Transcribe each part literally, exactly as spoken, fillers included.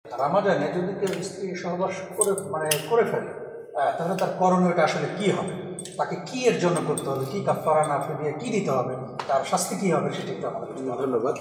রামাজানে যদি কেউ স্ত্রী সহবাস করে মানে করে ফেলে তাহলে তার করণীয়টা আসলে কি হবে, তাকে কি এর জন্য করতে হবে, কি কাফারা না ফিরিয়ে কি দিতে হবে, তার শাস্তি কি হবে সেটি একটু আমাদের। ধন্যবাদ।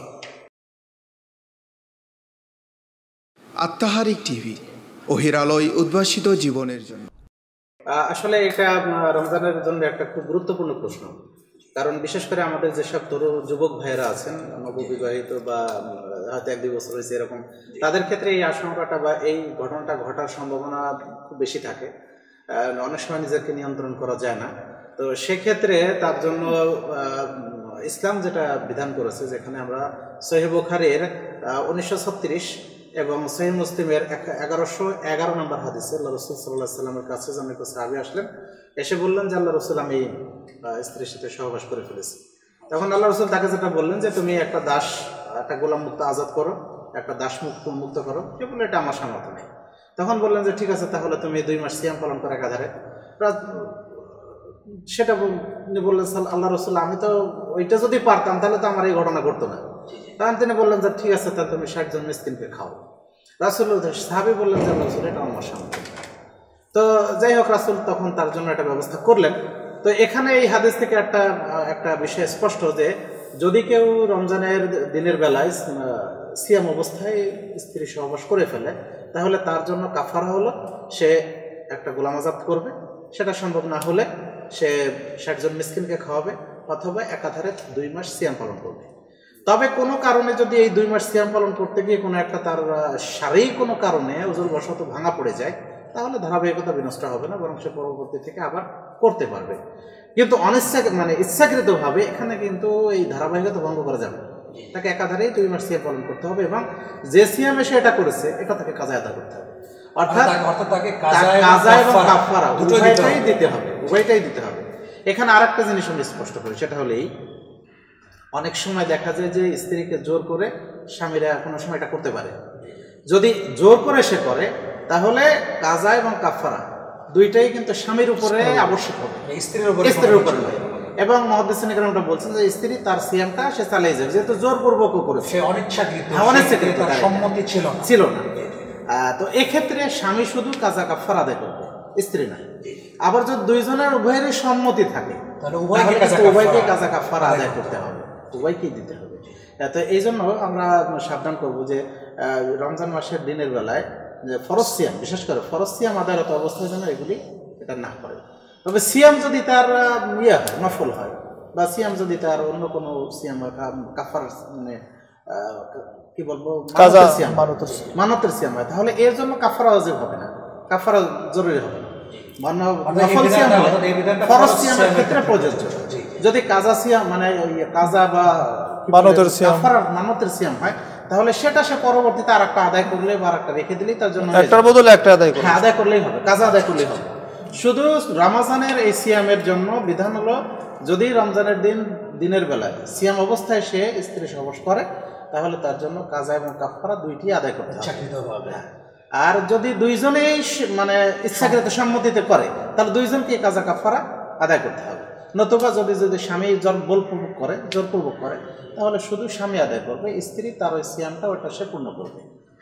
আত্মাহারিক টিভি, ওহির আলোয় উদ্ভাসিত জীবনের জন্য। আসলে এটা রমজানের জন্য একটা খুব গুরুত্বপূর্ণ প্রশ্ন, কারণ বিশেষ করে আমাদের যেসব তরুণ যুবক ভাইয়েরা আছেন, নববিবাহিত বা হয়তো এক দুই বছর হয়েছে এরকম, তাদের ক্ষেত্রে এই আশঙ্কাটা বা এই ঘটনাটা ঘটার সম্ভাবনা খুব বেশি থাকে। অনেক সময় নিজেকে নিয়ন্ত্রণ করা যায় না। তো সেক্ষেত্রে তার জন্য ইসলাম যেটা বিধান করেছে, যেখানে আমরা সহিহ বুখারীর উনিশশো ছত্রিশ এবং সহিহ মুসলিমের এগারোশো এগারো নম্বর হাদিসে আল্লাহ রাসূল সাল্লাল্লাহু আলাইহি সাল্লামের কাছে যেন একটা সাহাবী আসলেন, এসে বললেন যে আল্লাহ রাসূল আমি স্ত্রীর সাথে সহবাস করে ফেলেছি। তখন আল্লাহ রাসূল তাকে যেটা বললেন যে তুমি একটা দাস, একটা গোলাম মুক্ত আজাদ করো, একটা দাস মুক্ত মুক্ত করো। সে বললো এটা আমার সামর্থ্য নেই। তখন বললেন যে ঠিক আছে, তাহলে তুমি দুই মাস সিয়াম পালন করে একাধারে। সেটা বললেন আল্লাহ রাসূল আমি তো ওইটা যদি পারতাম তাহলে তো আমার এই ঘটনা ঘটতো না। তখন তিনি বললেন যে ঠিক আছে, তাহলে তুমি ষাট জন মিসকিনকে খাও। রাসূল সাহাবী বললেন যে আল্লাহ রাসূল এটা আমার সামর্থ্য। তো যাই হোক, রাসূল তখন তার জন্য একটা ব্যবস্থা করলেন। তো এখানে এই হাদিস থেকে একটা একটা বিষয় স্পষ্ট যে যদি কেউ রমজানের দিনের বেলায় সিয়াম অবস্থায় স্ত্রী সহবাস করে ফেলে, তাহলে তার জন্য কাফারা হলো সে একটা গোলাম আজাদ করবে। সেটা সম্ভব না হলে সে ষাট জন মিসকিনকে খাওয়াবে অথবা একাধারে দুই মাস সিয়াম পালন করবে। তবে কোনো কারণে যদি এই দুই মাস সিয়াম পালন করতে গিয়ে কোনো একটা তার শারীরিক কোনো কারণে ওজোর বশত ভাঙা পড়ে যায়, তাহলে ধারাবাহিকতা বিনষ্ট হবে না, বরং সে পরবর্তী থেকে আবার করতে পারবে। কিন্তু অনিচ্ছা মানে ইচ্ছাকৃতভাবে এখানে কিন্তু এই ধারাবাহিকতা ভঙ্গ করা যাবে। তাকে একাধারেই দুই মাস সিয়াম পালন করতে হবে এবং যে সিয়ামে সে এটা করেছে এটা তাকে কাজা আদা করতে হবে। অর্থাৎ তাকে কাজা এবং কাফারা উভয়টাই দিতে হবে, উভয়টাই দিতে হবে। এখানে আর একটা জিনিস আমি স্পষ্ট করি, সেটা হলেই অনেক সময় দেখা যায় যে স্ত্রীকে জোর করে স্বামীরা কোনো সময় এটা করতে পারে। যদি জোর করে সে করে তাহলে কাজা এবং কাফারা দুইটাই কিন্তু স্বামীর উপরে আবশ্যক হবে, স্ত্রীর উপরে স্ত্রীর উপরে নয়। এবং মুহাদ্দিসিন কেরামটা বলছেন যে স্ত্রী তার সিয়ামটা সে চালিয়ে যাবে, যেহেতু জোরপূর্বক করে, সে অনিচ্ছাকৃত, অনিচ্ছাকৃত, তার সম্মতি ছিল না ছিল না তো এক্ষেত্রে স্বামী শুধু কাজা কাফারা আদায় করবে, স্ত্রী না। আবার যদি দুইজনের উভয়েরই সম্মতি থাকে তাহলে উভয়কে কাজা কাফারা আদায় করতে হবে, উভয়কেই দিতে হবে। তো এই জন্য আমরা সাবধান করবো যে রমজান মাসের দিনের বেলায় যে ফরজ সিয়াম, বিশেষ করে ফরজ সিয়াম আদায়রত অবস্থায় যেন এগুলি এটা না করে। তবে সিয়াম যদি তার ইয়ে হয়, নফল হয়, বা সিয়াম যদি তার অন্য কোনো সিয়াম হয়, কাফার মানে কি বলবো সিয়াম মানতের সিয়াম হয়, তাহলে এর জন্য কাফারা ওয়াজিব হবে না, কাফারা জরুরি হবে না। নফল সিয়াম ফরজ সিয়ামের ক্ষেত্রে প্রযোজ্য। যদি কাজা সিয়াম মানে কাজা বা মানতের সিয়াম মানতের সিয়াম হয়, তাহলে সেটা সে পরবর্তীতে আর একটা আদায় করলে বা আর একটা রেখে দিলেই তার জন্য একটার বদলে একটা আদায় করলে আদায় করলেই হবে, কাজা আদায় করলেই হবে। শুধু রমজানের এই সিয়ামের জন্য বিধান হলো যদি রমজানের দিন দিনের বেলায় সিয়াম অবস্থায় সে স্ত্রী সহবাস করে, তাহলে তার জন্য কাজা এবং কাফারা দুইটি আদায় করতে হবে। আর যদি দুইজনেই মানে ইচ্ছাকৃত সম্মতিতে করে, তাহলে দুইজনকে কাজা কাফারা আদায় করতে হবে। নতুবা যদি যদি স্বামী জোর বলপূর্বক করে জোরপূর্বক করে তাহলে শুধু স্বামী আদায় করবে, স্ত্রী তার ওই সিয়ামটা ওটা সে পূর্ণ করবে।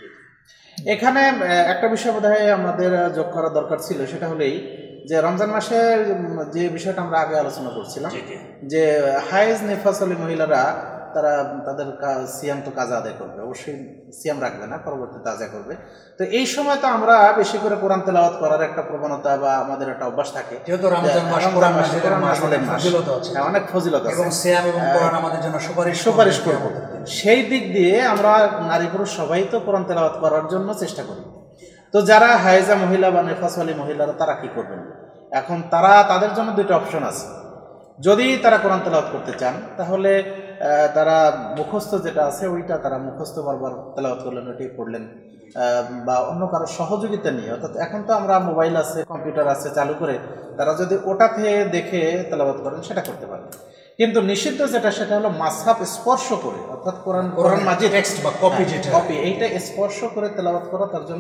এখানে একটা বিষয় বোধহয় আমাদের যোগ করা দরকার ছিল, সেটা হলেই যে রমজান মাসে যে বিষয়টা আমরা আগে আলোচনা করছিলাম যে হায়েজ নিফাসলী মহিলারা তারা তাদের সিয়াম তো কাজা আদায় করবে, অবশ্যই সিয়াম রাখবে না, পরবর্তীতে আদায় করবে। তো এই সময় তো আমরা বেশি করে কোরআন তেলাওয়াত করার একটা প্রবণতা বা আমাদের একটা অভ্যাস থাকে, যেহেতু রমজান মাস কোরআন মাসের ফজিলত আছে, অনেক ফজিলত আছে এবং সিয়াম এবং কোরআন আমাদের জন্য সুপারিশ সুপারিশ করব। সেই দিক দিয়ে আমরা নারী পুরুষ সবাই তো কোরআন তেলাওয়াত করার জন্য চেষ্টা করি। তো যারা হায়েজা মহিলা বা নেফাসওয়ালী মহিলারা তারা কি করবেন? এখন তারা তাদের জন্য দুটো অপশন আছে। যদি তারা কোরআন তেলাওয়াত করতে চান তাহলে তারা মুখস্থ যেটা আছে ওইটা তারা মুখস্থ বারবার তেলাওয়াত করলেন, ওইটাই পড়লেন, বা অন্য কারো সহযোগিতা নিয়ে, অর্থাৎ এখন তো আমরা মোবাইল আছে, কম্পিউটার আছে, চালু করে তারা যদি ওটাতে দেখে তেলাওয়াত করেন সেটা করতে পারেন। কিন্তু নিষিদ্ধ যেটা সেটা হলো মাসহাফ স্পর্শ করে, অর্থাৎ কোরআন কোরআন মাজিদ টেক্সট বা কপি যেটা কপি এইটা স্পর্শ করে তেলাওয়াত করা তার জন্য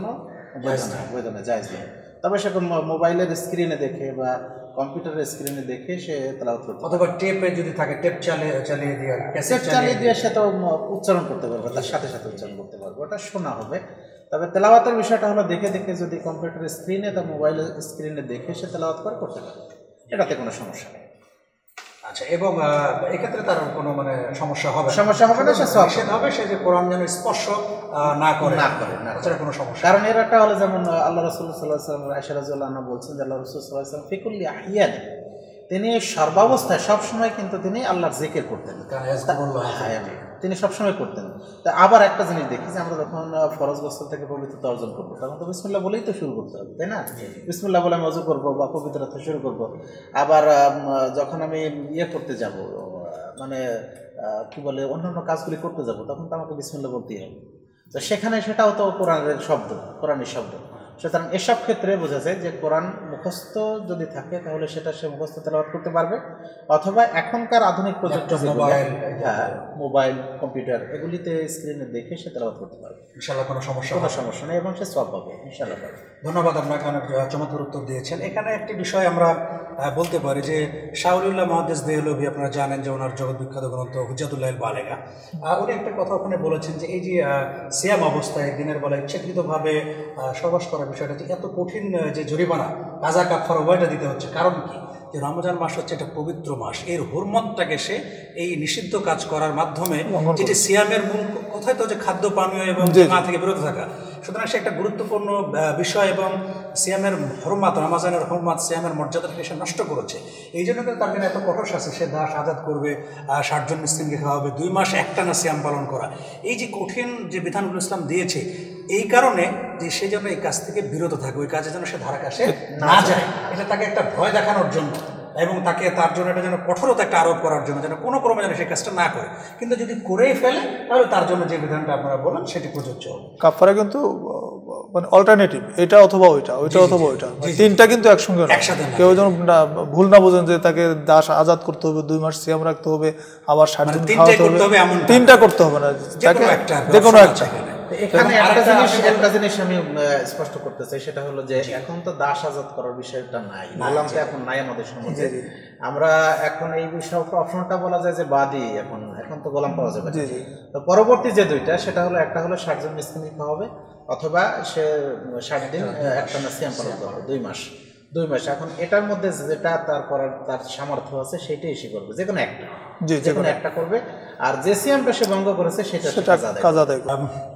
বৈধ না, জায়েজ না। তবে সে মোবাইলের স্ক্রিনে দেখে বা কম্পিউটারের স্ক্রিনে দেখে সে তেলাওয়াত করতে, অথবা টেপে যদি থাকে টেপ চালিয়ে চালিয়ে দিয়ে টেপ চালিয়ে দিয়ে সে তো উচ্চারণ করতে পারবে, তার সাথে সাথে উচ্চারণ করতে পারবে, ওটা শোনা হবে। তবে তেলাওয়াতের বিষয়টা হলো দেখে দেখে যদি কম্পিউটার স্ক্রিনে বা মোবাইল স্ক্রিনে দেখে সে তেলাওয়াত করে করতে পারে, এটাতে কোনো সমস্যা নেই। আচ্ছা, এবং এক্ষেত্রে তার কোনো মানে সমস্যা হবে সমস্যা হবে না, সে সব নিষেধ হবে সে যে কোরআন যেন স্পর্শ না করে না করে না তাছাড়া কোনো সমস্যা। কারণ এর একটা হলো যেমন আল্লাহ রাসূল সাল্লাল্লাহু আলাইহি ওয়াসাল্লাম আয়েশা রাদিয়াল্লাহু আনহা বলছেন যে আল্লাহ রাসূল সাল্লাল্লাহু আলাইহি ওয়াসাল্লাম ফিকুল্লি আহিয়ানি, তিনি সর্বাবস্থায় সবসময় কিন্তু তিনি আল্লাহর জিকির করতেন, তিনি সবসময় করতেন। তা আবার একটা জিনিস দেখি যে আমরা যখন ফরজ গোসল থেকে পবিত্রতা অর্জন করবো তখন তো বিসমিল্লাহ বলেই তো শুরু করতে হবে, তাই না? বিসমিল্লাহ বলে আমি ওযু করবো বা পবিত্রতা শুরু করবো। আবার যখন আমি ইয়ে করতে যাব, মানে কি বলে অন্যান্য কাজগুলি করতে যাব, তখন তো আমাকে বিসমিল্লাহ বলতেই হবে। তো সেখানে সেটাও তো কোরআনের শব্দ, কোরআনের শব্দ। সুতরাং এসব ক্ষেত্রে বোঝা যায় যে কোরআন মুখস্থ যদি থাকে তাহলে সেটা সে মুখস্থ তেলাওয়াত করতে পারবে, অথবা এখনকার আধুনিক প্রযুক্তি মোবাইল, হ্যাঁ মোবাইল কম্পিউটার এগুলিতে স্ক্রিনে দেখে সে তেলাওয়াত করতে পারবে, ইনশাআল্লাহ কোনো সমস্যা কোনো সমস্যা নেই, এবং সে সওয়াব পাবে ইনশাআল্লাহ পাবে। ধন্যবাদ, আপনাকে অনেক চমৎকার উত্তর দিয়েছেন। এখানে একটি বিষয় আমরা বলতে পারি যে শাহুলিল্লাহ মুহাদ্দিস দেহলভী, আপনারা জানেন যে ওনার জগৎ বিখ্যাত গ্রন্থ হুজ্জাতুল্লাহিল বালেগা, উনি একটা কথা ওখানে বলেছেন যে এই যে সিয়াম অবস্থায় দিনের বেলা ইচ্ছাকৃতভাবে সহবাস করার বিষয়টা যে এত কঠিন, যে জরিমানা কাজা কাফারা উভয়টা দিতে হচ্ছে, কারণ কি? যে রমজান মাস হচ্ছে একটা পবিত্র মাস, এর হুরমতটাকে সে এই নিষিদ্ধ কাজ করার মাধ্যমে, যেটি সিয়ামের মূল কথাই তো যে খাদ্য পানীয় এবং মা থেকে বিরত থাকা, সুতরাং সে একটা গুরুত্বপূর্ণ বিষয় এবং সিয়ামের হরমাত, রমাজানের হরমাত, সিয়ামের মর্যাদাটাকে সে নষ্ট করেছে। এই জন্য কিন্তু তার জন্য এত কঠোর শাস্তি, সে দাস আজাদ করবে, ষাটজন মিসকিনকে খাওয়াবে, দুই মাস একটানা সিয়াম পালন করা, এই যে কঠিন যে বিধানগুলো ইসলাম দিয়েছে, এই কারণে যে সে যেন এই কাজ থেকে বিরত থাকে, ওই কাজে যেন সে ধারা কাছে না যায়, এটা তাকে একটা ভয় দেখানোর জন্য এবং তাকে তার জন্য এটা যেন কঠোরতা একটা আরোপ করার জন্য, যেন কোনো ক্রমে যেন সেই কাজটা না করে। কিন্তু যদি করেই ফেলে তাহলে তার জন্য যে বিধানটা আপনারা বলেন সেটি প্রযোজ্য হবে। কাফারা কিন্তু মানে অল্টারনেটিভ, এটা অথবা ওইটা, ওইটা অথবা ওইটা, তিনটা কিন্তু একসঙ্গে একসাথে। কেউ যেন ভুল না বোঝেন যে তাকে দাস আজাদ করতে হবে, দুই মাস সিয়াম রাখতে হবে, আবার ষাট দিন খাওয়াতে হবে, তিনটা করতে হবে না, যে কোনো একটা। এখানে একটা জিনিস একটা জিনিস আমি স্পষ্ট করতে চাই, সেটা হলো যে এখন তো দাস আজাদ করার বিষয়টা নাই, গোলাম তো এখন নাই আমাদের সমাজে। আমরা এখন এই বিষয় অপশনটা বলা যায় যে বাদী, এখন এখন তো গোলাম পাওয়া যাবে। তো পরবর্তী যে দুইটা, সেটা হলো একটা হলো ষাটজন মিসকিন খাওয়া হবে, অথবা সে ষাট দিন একটানা সিয়াম পালন করবে দুই মাস দুই মাস এখন এটার মধ্যে যেটা তার করার তার সামর্থ্য আছে সেটাই সে করবে, যে কোনো একটা, যে কোনো একটা করবে। আর যে সিয়ামটা সে ভঙ্গ করেছে সেটা কাজা দেয়।